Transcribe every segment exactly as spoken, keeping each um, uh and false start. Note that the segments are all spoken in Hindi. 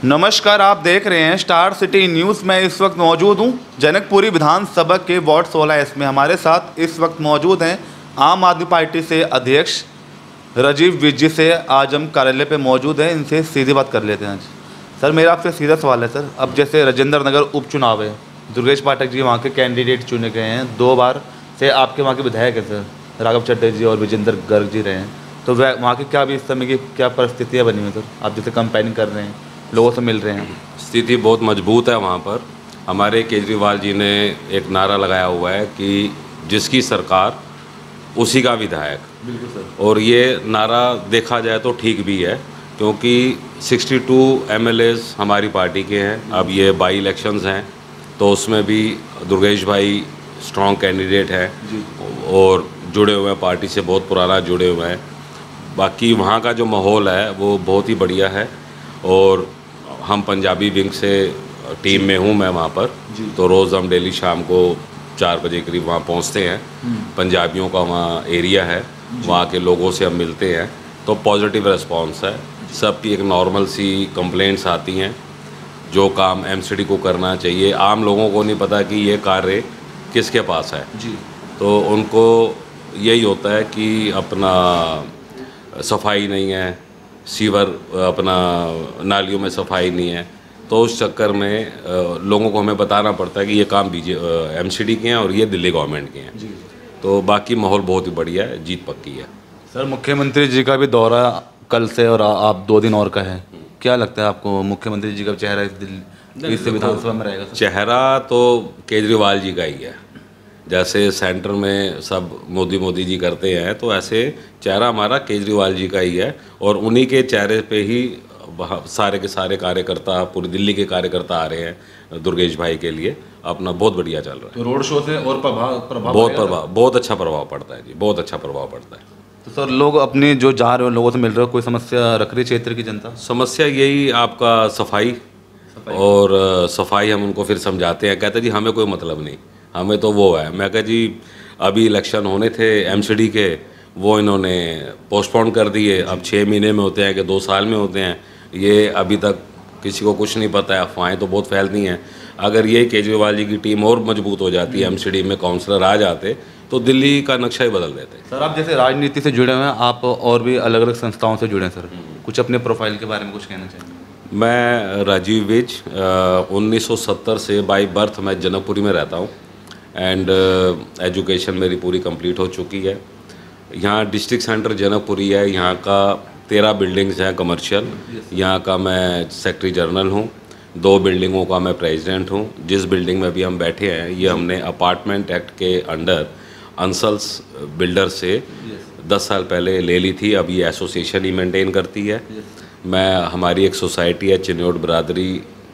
नमस्कार, आप देख रहे हैं स्टार सिटी न्यूज़। मैं इस वक्त मौजूद हूं जनकपुरी विधानसभा के वार्ड सोलह एस में। हमारे साथ इस वक्त मौजूद हैं आम आदमी पार्टी से अध्यक्ष राजीव विज जी से। आज हम कार्यालय पे मौजूद हैं, इनसे सीधी बात कर लेते हैं। आज सर, मेरा आपसे सीधा सवाल है सर, अब जैसे राजेंद्र नगर उपचुनाव है, दुर्गेश पाठक जी वहाँ के कैंडिडेट चुने गए हैं, दो बार से आपके वहाँ के विधायक हैं सर, राघव चड्ढा जी और विजेंद्र गर्ग जी रहे हैं, तो वह वहाँ की क्या भी इस समय की क्या परिस्थितियाँ बनी हुई सर? आप जैसे कैंपेनिंग कर रहे हैं, लोगों से मिल रहे हैं। स्थिति बहुत मजबूत है वहाँ पर। हमारे केजरीवाल जी ने एक नारा लगाया हुआ है कि जिसकी सरकार उसी का विधायक। बिल्कुल सर। और ये नारा देखा जाए तो ठीक भी है, क्योंकि बासठ एमएलएज हमारी पार्टी के हैं। अब ये बाई इलेक्शंस हैं तो उसमें भी दुर्गेश भाई स्ट्रॉन्ग कैंडिडेट हैं और जुड़े हुए हैं, पार्टी से बहुत पुराना जुड़े हुए हैं। बाकी वहाँ का जो माहौल है वो बहुत ही बढ़िया है। और हम पंजाबी विंग से टीम में हूँ मैं वहाँ पर, तो रोज़ हम डेली शाम को चार बजे करीब वहाँ पहुँचते हैं। पंजाबियों का वहाँ एरिया है, वहाँ के लोगों से हम मिलते हैं, तो पॉजिटिव रिस्पांस है। सबकी एक नॉर्मल सी कंप्लेंट्स आती हैं। जो काम एमसीडी को करना चाहिए, आम लोगों को नहीं पता कि ये कार्य किसके पास है जी, तो उनको यही होता है कि अपना सफाई नहीं है, सीवर अपना नालियों में सफाई नहीं है, तो उस चक्कर में लोगों को हमें बताना पड़ता है कि ये काम बीजे एमसीडी के हैं और ये दिल्ली गवर्नमेंट के हैं जी। तो बाकी माहौल बहुत ही बढ़िया है, जीत पक्की है सर। मुख्यमंत्री जी का भी दौरा कल से और आप दो दिन और का है, क्या लगता है आपको मुख्यमंत्री जी का चेहरा इस दिल्ली इस विधानसभा में रहेगा? चेहरा तो केजरीवाल जी का ही है। जैसे सेंटर में सब मोदी मोदी जी करते हैं, तो ऐसे चेहरा हमारा केजरीवाल जी का ही है। और उन्हीं के चेहरे पे ही सारे के सारे कार्यकर्ता, पूरी दिल्ली के कार्यकर्ता आ रहे हैं दुर्गेश भाई के लिए। अपना बहुत बढ़िया चल रहा है। तो रोड शो से और प्रभाव प्रभाव बहुत प्रभाव बहुत अच्छा प्रभाव पड़ता है जी, बहुत अच्छा प्रभाव पड़ता है। तो सर, लोग अपने जो जा रहे हो लोगों से मिल रहे हो, कोई समस्या रख रही क्षेत्र की जनता? समस्या यही आपका सफाई, सफाई। और सफाई हम उनको फिर समझाते हैं, कहते जी हमें कोई मतलब नहीं, हमें तो वो है। मैं कहा जी अभी इलेक्शन होने थे एमसीडी के, वो इन्होंने पोस्टपोन कर दिए। अब छः महीने में होते हैं कि दो साल में होते हैं, ये अभी तक किसी को कुछ नहीं पता है। अफवाहें तो बहुत फैलती हैं। अगर ये केजरीवाल जी की टीम और मजबूत हो जाती है, एमसीडी में काउंसलर आ जाते, तो दिल्ली का नक्शा ही बदल देते। सर, आप जैसे राजनीति से जुड़े हुए हैं, आप और भी अलग अलग संस्थाओं से जुड़े हैं सर, कुछ अपने प्रोफाइल के बारे में कुछ कहना चाहिए? मैं राजीव विज, उन्नीस सौ सत्तर से बाई बर्थ मैं जनकपुरी में रहता हूँ एंड एजुकेशन मेरी पूरी कंप्लीट हो चुकी है। यहाँ डिस्ट्रिक्ट सेंटर जनकपुरी है, यहाँ का तेरह बिल्डिंग्स हैं कमर्शियल। यहाँ का मैं सेक्रेटरी जनरल हूँ, दो बिल्डिंगों का मैं प्रेसिडेंट हूँ। जिस बिल्डिंग में अभी हम बैठे हैं, ये हमने अपार्टमेंट एक्ट के अंडर अंसल्स बिल्डर से दस साल पहले ले ली थी। अब ये एसोसिएशन ही मेंटेन करती है। मैं हमारी एक सोसाइटी है चिन्योट बरादरी,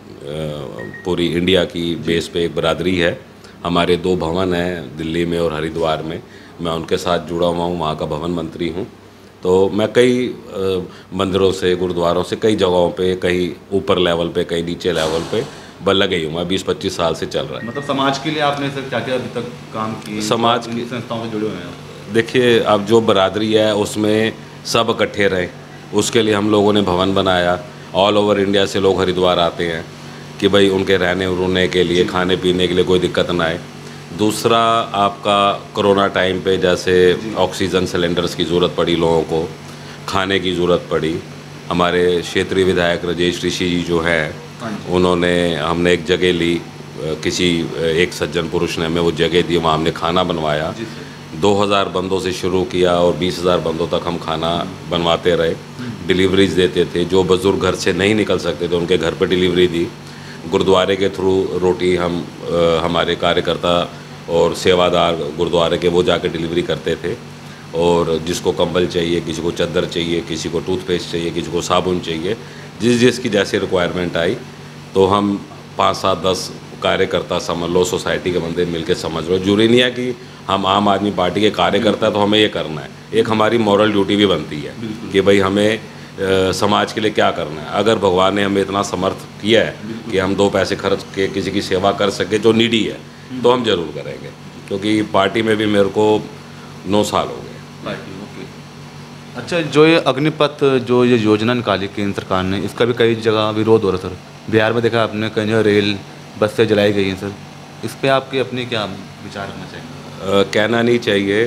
पूरी इंडिया की बेस पे एक बरादरी है। हमारे दो भवन हैं दिल्ली में और हरिद्वार में, मैं उनके साथ जुड़ा हुआ हूँ, वहाँ का भवन मंत्री हूँ। तो मैं कई मंदिरों से, गुरुद्वारों से, कई जगहों पे, कहीं ऊपर लेवल पे, कहीं नीचे लेवल पे बल्ला गई हूँ। मैं बीस पच्चीस साल से चल रहा है। मतलब समाज के लिए आपने सर क्या क्या अभी तक काम किए? समाज की संस्थाओं से जुड़े हुए हैं? देखिए, अब जो बरादरी है उसमें सब इकट्ठे रहे, उसके लिए हम लोगों ने भवन बनाया। ऑल ओवर इंडिया से लोग हरिद्वार आते हैं कि भाई उनके रहने रुकने के लिए, खाने पीने के लिए कोई दिक्कत ना आए। दूसरा, आपका कोरोना टाइम पे जैसे ऑक्सीजन सिलेंडर्स की ज़रूरत पड़ी, लोगों को खाने की ज़रूरत पड़ी। हमारे क्षेत्रीय विधायक राजेश ऋषि जी जो हैं, उन्होंने हमने एक जगह ली, किसी एक सज्जन पुरुष ने हमें वो जगह दी, वहाँ हमने खाना बनवाया। दो हज़ार बंदों से शुरू किया और बीस हज़ार बंदों तक हम खाना बनवाते रहे, डिलीवरीज देते थे। जो बुज़ुर्ग घर से नहीं निकल सकते थे उनके घर पर डिलीवरी दी। गुरुद्वारे के थ्रू रोटी हम आ, हमारे कार्यकर्ता और सेवादार गुरुद्वारे के वो जाके डिलीवरी करते थे। और जिसको कंबल चाहिए, किसी को चादर चाहिए, किसी को टूथपेस्ट चाहिए, किसी को साबुन चाहिए, जिस जिसकी जैसे रिक्वायरमेंट आई, तो हम पाँच सात दस कार्यकर्ता समझ लो, सोसाइटी के बंदे मिलके समझ लो। जरूरी नहीं है कि हम आम आदमी पार्टी के कार्यकर्ता तो हमें ये करना है, एक हमारी मॉरल ड्यूटी भी बनती है कि भाई हमें आ, समाज के लिए क्या करना है। अगर भगवान ने हमें इतना समर्थ किया है कि हम दो पैसे खर्च के किसी की सेवा कर सके जो नीडी है, तो हम ज़रूर करेंगे। क्योंकि पार्टी में भी मेरे को नौ साल हो गए। Party okay. अच्छा, जो ये अग्निपथ जो ये योजना निकाली केंद्र सरकार ने, इसका भी कई जगह विरोध हो रहा है सर। बिहार में देखा आपने कई जगह रेल बस से जलाई गई हैं सर। इस पे आपकी अपनी क्या विचार रखना चाहिए? आ, कहना नहीं चाहिए।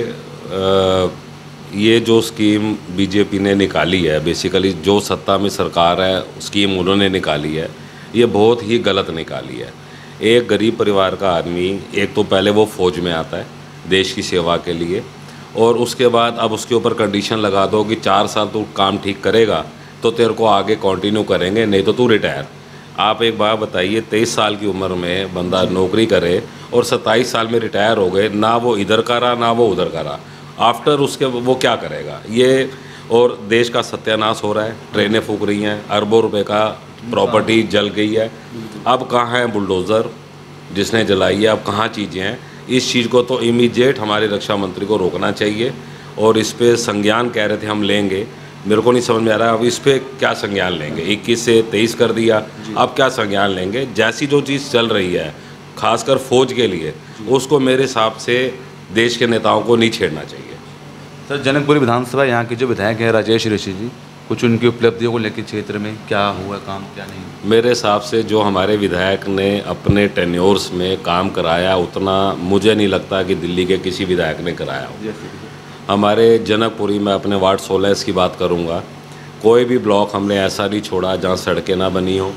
आ, ये जो स्कीम बीजेपी ने निकाली है, बेसिकली जो सत्ता में सरकार है स्कीम उन्होंने निकाली है, ये बहुत ही गलत निकाली है। एक गरीब परिवार का आदमी, एक तो पहले वो फ़ौज में आता है देश की सेवा के लिए, और उसके बाद अब उसके ऊपर कंडीशन लगा दो कि चार साल तू काम ठीक करेगा तो तेरे को आगे कंटिन्यू करेंगे, नहीं तो तू रिटायर। आप एक बात बताइए, तेईस साल की उम्र में बंदा नौकरी करे और सत्ताईस साल में रिटायर हो गए, ना वो इधर का रहा ना वो उधर का रहा, आफ्टर उसके वो क्या करेगा ये? और देश का सत्यानाश हो रहा है, ट्रेनें फूक रही हैं, अरबों रुपए का प्रॉपर्टी जल गई है। अब कहाँ है बुलडोज़र जिसने जलाई है? अब कहाँ चीज़ें हैं? इस चीज़ को तो इमीडिएट हमारे रक्षा मंत्री को रोकना चाहिए। और इस पे संज्ञान कह रहे थे हम लेंगे, मेरे को नहीं समझ में आ रहा है अब इस पे क्या संज्ञान लेंगे। इक्कीस से तेईस कर दिया, अब क्या संज्ञान लेंगे? जैसी जो चीज़ चल रही है खासकर फौज के लिए, उसको मेरे हिसाब से देश के नेताओं को नहीं छेड़ना चाहिए। सर, जनकपुरी विधानसभा यहाँ के जो विधायक हैं राजेश ऋषि जी, कुछ उनकी उपलब्धियों को लेकर क्षेत्र में क्या हुआ काम, क्या नहीं? मेरे हिसाब से जो हमारे विधायक ने अपने टेन्योर्स में काम कराया, उतना मुझे नहीं लगता कि दिल्ली के किसी विधायक ने कराया हो। हमारे जनकपुरी में अपने वार्ड सोलह की बात करूँगा, कोई भी ब्लॉक हमने ऐसा नहीं छोड़ा जहाँ सड़कें ना बनी हो।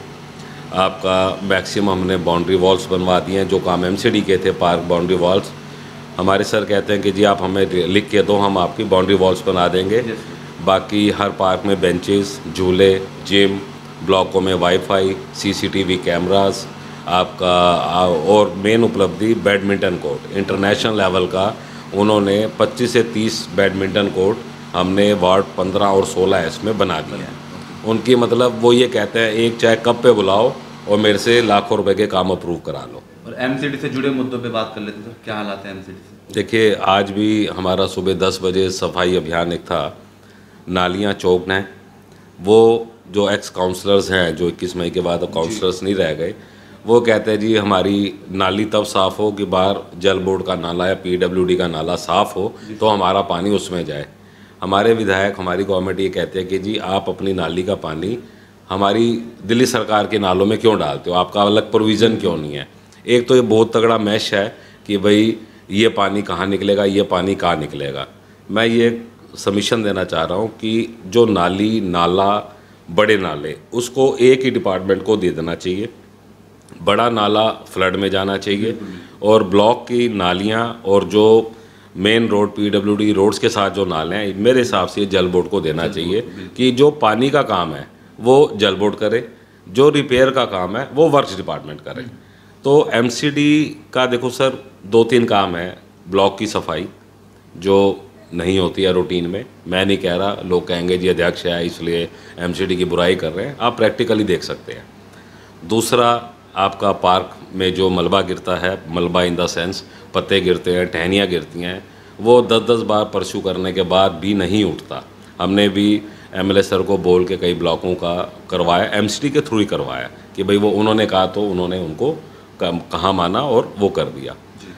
आपका मैक्सिमम हमने बाउंड्री वॉल्स बनवा दिए हैं, जो काम एमसीडी के थे, पार्क बाउंड्री वॉल्स। हमारे सर कहते हैं कि जी आप हमें लिख के दो, हम आपकी बाउंड्री वॉल्स बना देंगे। बाकी हर पार्क में बेंचेस, झूले, जिम, ब्लॉकों में वाईफाई, सीसीटीवी कैमरास, आपका और मेन उपलब्धि बैडमिंटन कोर्ट इंटरनेशनल लेवल का उन्होंने पच्चीस से तीस बैडमिंटन कोर्ट हमने वार्ड पंद्रह और सोलह इसमें बना दिए हैं। उनकी मतलब वो ये कहते हैं एक चाय कप पे बुलाओ और मेरे से लाखों रुपए के काम अप्रूव करा लो। और एमसीडी से जुड़े मुद्दों पे बात कर लेते हैं सर, क्या हालात है एमसीडी से? देखिए, आज भी हमारा सुबह दस बजे सफाई अभियान एक था, नालियाँ चौक हैं, वो जो एक्स काउंसलर्स हैं जो इक्कीस मई के बाद अब काउंसलर्स नहीं रह गए, वो कहते हैं जी हमारी नाली तब साफ़ हो कि बाहर जल बोर्ड का नाला या पीडब्ल्यूडी का नाला साफ़ हो तो हमारा पानी उसमें जाए। हमारे विधायक, हमारी गवर्नमेंट ये कहते हैं कि जी आप अपनी नाली का पानी हमारी दिल्ली सरकार के नालों में क्यों डालते हो, आपका अलग प्रोविज़न क्यों नहीं है? एक तो ये बहुत तगड़ा मैश है कि भाई ये पानी कहाँ निकलेगा, ये पानी कहाँ निकलेगा। मैं ये सबमिशन देना चाह रहा हूँ कि जो नाली, नाला, बड़े नाले, उसको एक ही डिपार्टमेंट को दे देना चाहिए। बड़ा नाला फ्लड में जाना चाहिए और ब्लॉक की नालियाँ और जो मेन रोड पीडब्ल्यूडी रोड्स के साथ जो नाले हैं, मेरे हिसाब से जल बोर्ड को देना चाहिए कि जो पानी का काम है वो जल बोर्ड करे, जो रिपेयर का काम है वो वर्क्स डिपार्टमेंट करे। तो एमसीडी का देखो सर, दो तीन काम है। ब्लॉक की सफाई जो नहीं होती है रूटीन में, मैं नहीं कह रहा, लोग कहेंगे जी अध्यक्ष है इसलिए एमसीडी की बुराई कर रहे हैं, आप प्रैक्टिकली देख सकते हैं। दूसरा, आपका पार्क में जो मलबा गिरता है, मलबा इन द सेंस पत्ते गिरते हैं, टहनियाँ गिरती हैं, वो दस दस बार परस्यू करने के बाद भी नहीं उठता। हमने भी एमएलए सर को बोल के कई ब्लॉकों का करवाया, एमसीडी के थ्रू ही करवाया कि भाई वो उन्होंने कहा तो उन्होंने उनको कहाँ माना और वो कर दिया।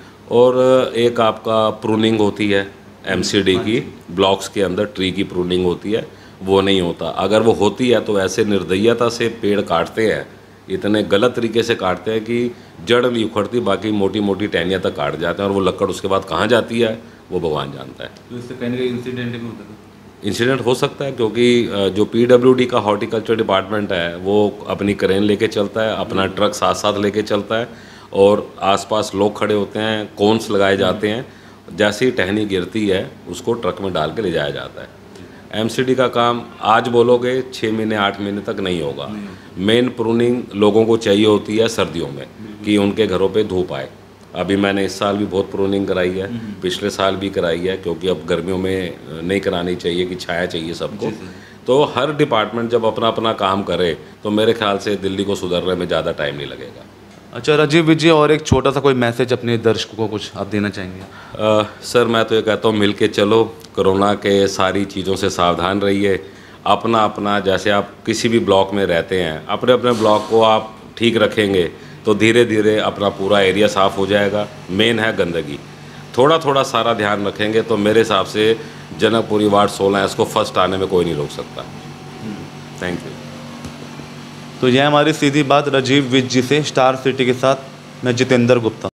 और एक आपका प्रूनिंग होती है एमसीडी की, ब्लॉक्स के अंदर ट्री की प्रूनिंग होती है, वो नहीं होता। अगर वो होती है तो ऐसे निर्दयता से पेड़ काटते हैं, इतने गलत तरीके से काटते हैं कि जड़ नहीं उखड़ती, बाकी मोटी मोटी टहनियाँ तक काट जाते हैं और वो लकड़ उसके बाद कहाँ जाती है वो भगवान जानता है। तो इससे कहीं ना कहीं इंसिडेंट भी होता है? इंसिडेंट हो सकता है, क्योंकि जो पीडब्ल्यूडी का हॉर्टिकल्चर डिपार्टमेंट है वो अपनी क्रेन लेके चलता है, अपना ट्रक साथ साथ लेके चलता है और आसपास लोग खड़े होते हैं, कोन्स लगाए जाते हैं, जैसे ही टहनी गिरती है उसको ट्रक में डाल के ले जाया जाता है। एमसीडी का काम आज बोलोगे छः महीने आठ महीने तक नहीं होगा। मेन प्रूनिंग लोगों को चाहिए होती है सर्दियों में कि उनके घरों पे धूप आए। अभी मैंने इस साल भी बहुत प्रूनिंग कराई है, पिछले साल भी कराई है, क्योंकि अब गर्मियों में नहीं करानी चाहिए कि छाया चाहिए सबको। तो हर डिपार्टमेंट जब अपना अपना काम करे तो मेरे ख्याल से दिल्ली को सुधरने में ज़्यादा टाइम नहीं लगेगा। अच्छा राजीव विजय, और एक छोटा सा कोई मैसेज अपने दर्शकों को कुछ आप देना चाहेंगे? आ, सर मैं तो ये कहता हूँ मिल के चलो, कोरोना के सारी चीज़ों से सावधान रहिए। अपना अपना जैसे आप किसी भी ब्लॉक में रहते हैं, अपने अपने ब्लॉक को आप ठीक रखेंगे तो धीरे धीरे अपना पूरा एरिया साफ़ हो जाएगा। मेन है गंदगी, थोड़ा थोड़ा सारा ध्यान रखेंगे तो मेरे हिसाब से जनकपुरी वार्ड सोलह है, इसको फर्स्ट आने में कोई नहीं रोक सकता। Thank you. तो यह हमारी सीधी बात राजीव विज जी से, स्टार सिटी के साथ मैं जितेंद्र गुप्ता।